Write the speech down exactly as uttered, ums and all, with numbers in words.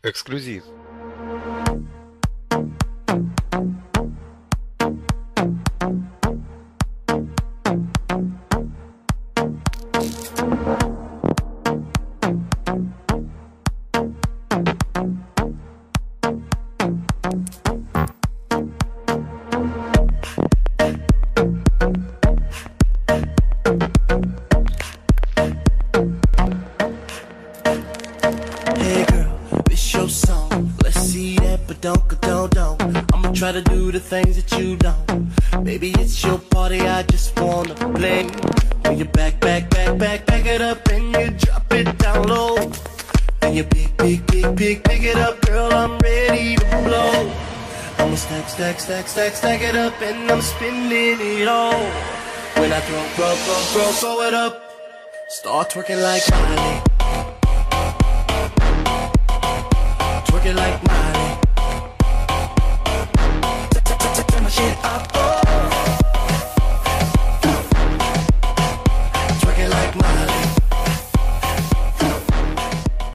Эксклюзив. Try to do the things that you don't. Baby, it's your party, I just wanna play. When you back, back, back, back, back it up and you drop it down low. And you pick, pick, pick, pick, pick it up, girl, I'm ready to blow. I'ma stack, stack, stack, stack, stack it up and I'm spinning it all. When I throw, throw, throw, throw, throw it up, start twerking like Miley.